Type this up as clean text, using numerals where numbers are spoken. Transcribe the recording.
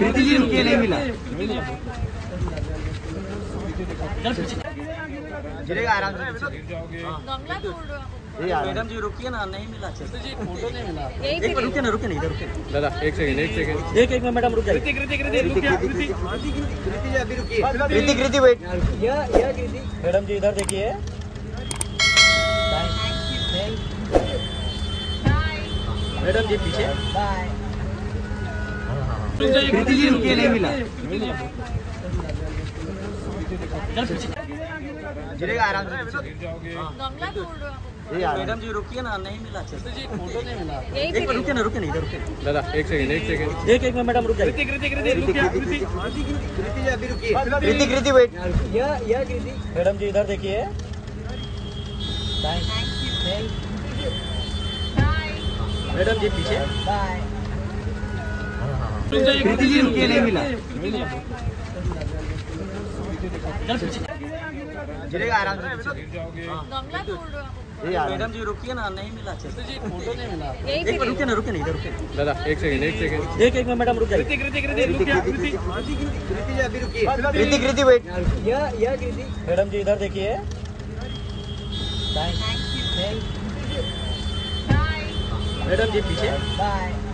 कृति जी रुकिए, नहीं मिला। गिरेगा आराम से। गमला तोड़ दो। मैडम जी रुकिए ना, नहीं मिला अच्छे से। फोटो नहीं मिला। एक बार रुकिए ना, रुकिए ना, इधर रुकिए दादा एक सेकंड एक में मैडम रुक जाइए। कृति वेट। मैडम जी इधर देखिए। मैडम जी पीछे। कृति जी रुकिए, नहीं मिला। गिरेगा आराम से। गमला तोड़ दो। मैडम जी रुकिए ना, नहीं मिला अच्छे से। फोटो नहीं मिला। एक बार रुकिए ना, रुकिए ना, इधर रुकिए दादा एक सेकंड एक में मैडम रुक जाइए। कृति वेट। मैडम जी इधर देखिए। मैडम जी पीछे। कृति जी रुकिए, नहीं मिला। गिरेगा आराम से। गमला तोड़ दो। मैडम जी रुकिए ना, नहीं मिला अच्छे से। फोटो नहीं मिला। एक बार रुकिए ना, रुकिए ना, इधर रुकिए दादा एक सेकंड एक में मैडम रुक जाइए। कृति वेट। मैडम जी इधर देखिए। मैडम जी पीछे।